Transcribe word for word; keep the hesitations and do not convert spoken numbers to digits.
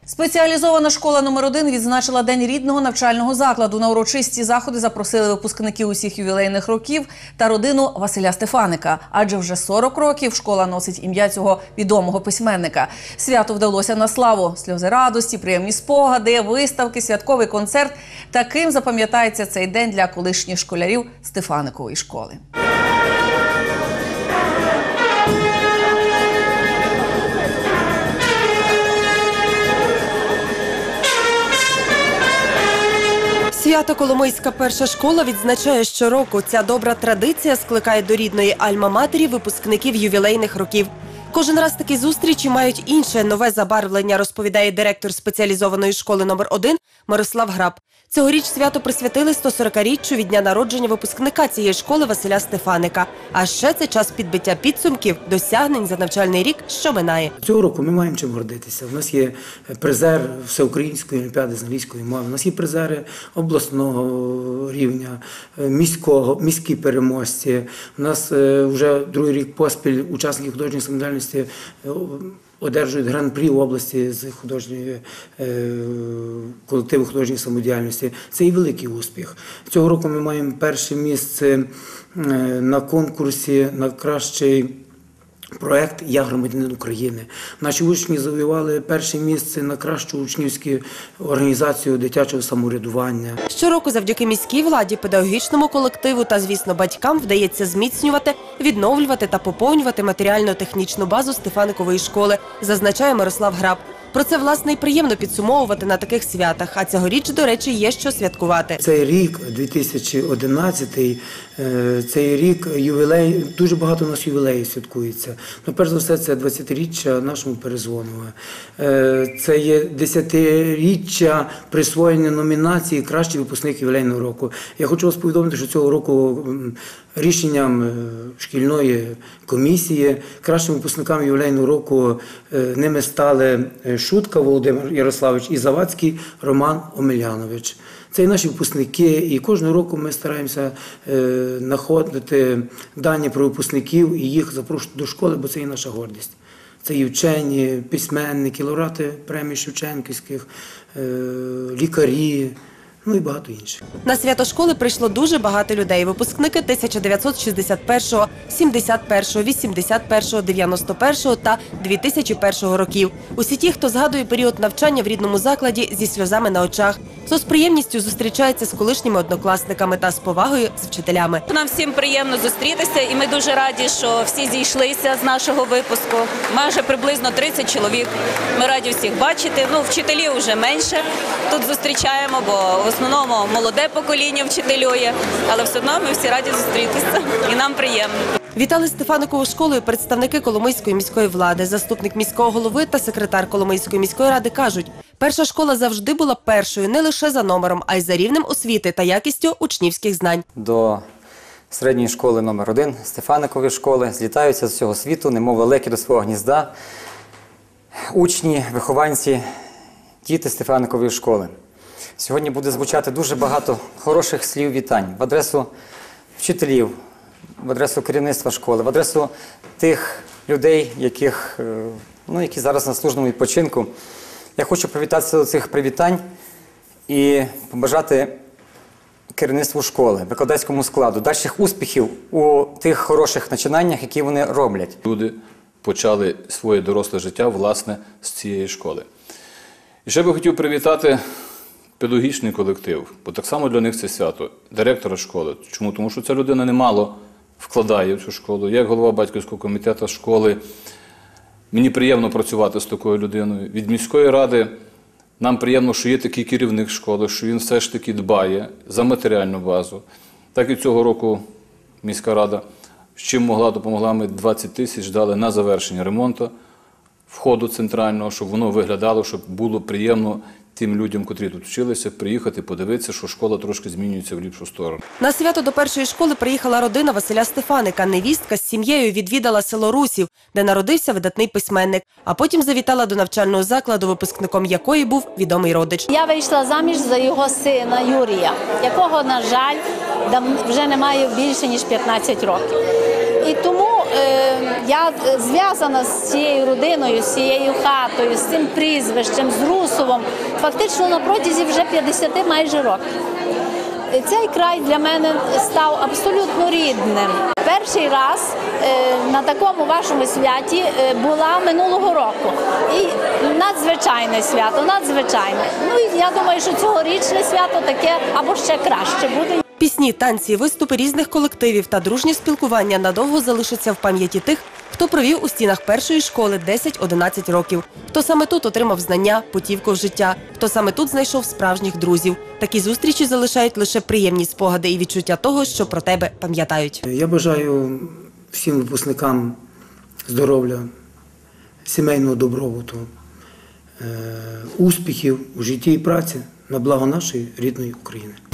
Спеціалізована школа номер один відзначила День рідного навчального закладу. На урочисті заходи запросили випускників усіх ювілейних років та родину Василя Стефаника. Адже вже сорок років школа носить ім'я цього відомого письменника. Свято вдалося на славу. Сльози радості, приємні спогади, виставки, святковий концерт. Таким запам'ятається цей день для колишніх школярів Стефаникової школи. Свято-Коломийська перша школа відзначає щороку. Ця добра традиція скликає до рідної альма-матері випускників ювілейних років. Кожен раз такі зустрічі мають інше, нове забарвлення, розповідає директор спеціалізованої школи номер один Мирослав Граб. Цьогоріч свято присвятили сто сорокаріччю від дня народження випускника цієї школи Василя Стефаника. А ще це час підбиття підсумків, досягнень за навчальний рік, що минає. Цього року ми маємо чим гордитися. У нас є призер Всеукраїнської олімпіади з англійської мови, у нас є призери обласного рівня, міського, міські переможці. У нас вже другий рік поспіль учасники художньої самодіяльності одержують гран-прі в області з художньої е, колективу художньої самодіяльності. Це і великий успіх. Цього року ми маємо перше місце е, на конкурсі на кращий проєкт «Я громадянин України». Наші учні завоювали перше місце на кращу учнівську організацію дитячого самоврядування. Щороку завдяки міській владі, педагогічному колективу та, звісно, батькам вдається зміцнювати, відновлювати та поповнювати матеріально-технічну базу Стефаникової школи, зазначає Мирослав Граб. Про це, власне, і приємно підсумовувати на таких святах. А цьогоріч, до речі, є що святкувати. Цей рік, дві тисячі одинадцятий, цей рік ювілей, дуже багато у нас ювілеїв святкується. Ну, перш за все, це двадцятиріччя нашому Перезвонову. Це є десятиріччя присвоєння номінації «Кращий випускник ювілейного року». Я хочу вас повідомити, що цього року рішенням шкільної комісії кращим випускникам ювілейного року ними стали Шутка Володимир Ярославович і Завадський Роман Омелянович. Це і наші випускники, і кожного року ми стараємося знаходити дані про випускників і їх запрошувати до школи, бо це і наша гордість. Це і вчені, письменники, лауреати премій Шевченківських, лікарі, ну і багато інших. На свято школи прийшло дуже багато людей. Випускники тисяча дев'ятсот шістдесят першого, сімдесят першого, вісімдесят першого, дев'яносто першого та дві тисячі першого років. Усі ті, хто згадує період навчання в рідному закладі зі сльозами на очах, хто з приємністю зустрічається з колишніми однокласниками та з повагою з вчителями. Нам всім приємно зустрітися, і ми дуже раді, що всі зійшлися з нашого випуску. Майже приблизно тридцять чоловік. Ми раді всіх бачити. Ну, вчителів вже менше тут зустрічаємо, бо в основному молоде покоління вчителює, але все одно ми всі раді зустрітися, і нам приємно. Вітали Стефаникову школою представники Коломийської міської влади. Заступник міського голови та секретар Коломийської міської ради кажуть, перша школа завжди була першою не лише за номером, а й за рівнем освіти та якістю учнівських знань. До середньої школи номер один Стефаникової школи злітаються з всього світу, немов лелеки до свого гнізда, учні, вихованці, діти Стефаникової школи. Сьогодні буде звучати дуже багато хороших слів вітань в адресу вчителів, в адресу керівництва школи, в адресу тих людей, яких, ну, які зараз на службовому відпочинку. Я хочу привітатися до цих привітань і побажати керівництву школи, викладацькому складу, дальших успіхів у тих хороших начинаннях, які вони роблять. Люди почали своє доросле життя, власне, з цієї школи. І ще би хотів привітати педагогічний колектив, бо так само для них це свято, директора школи. Чому? Тому що ця людина немало вкладає в цю школу. Я, як голова батьківського комітету школи, мені приємно працювати з такою людиною. Від міської ради нам приємно, що є такий керівник школи, що він все ж таки дбає за матеріальну базу. Так і цього року міська рада, з чим могла, допомогла, ми двадцять тисяч дали на завершення ремонту входу центрального, щоб воно виглядало, щоб було приємно тим людям, котрі тут вчилися, приїхати, подивитися, що школа трошки змінюється в ліпшу сторону. На свято до першої школи приїхала родина Василя Стефаника. Невістка з сім'єю відвідала село Русів, де народився видатний письменник. А потім завітала до навчального закладу, випускником якої був відомий родич. Я вийшла заміж за його сина Юрія, якого, на жаль, вже немає більше, ніж п'ятнадцять років. І тому е, я зв'язана з цією родиною, з цією хатою, з цим прізвищем, з Русовом, фактично на протязі вже п'ятдесят майже років. Цей край для мене став абсолютно рідним. Перший раз е, на такому вашому святі е, була минулого року. І надзвичайне свято, надзвичайне. Ну і я думаю, що цьогорічне свято таке або ще краще буде. Пісні, танці, виступи різних колективів та дружнє спілкування надовго залишаться в пам'яті тих, хто провів у стінах першої школи десять-одинадцять років, хто саме тут отримав знання, путівку в життя, хто саме тут знайшов справжніх друзів. Такі зустрічі залишають лише приємні спогади і відчуття того, що про тебе пам'ятають. Я бажаю всім випускникам здоров'я, сімейного добробуту, е, успіхів у житті і праці на благо нашої рідної України.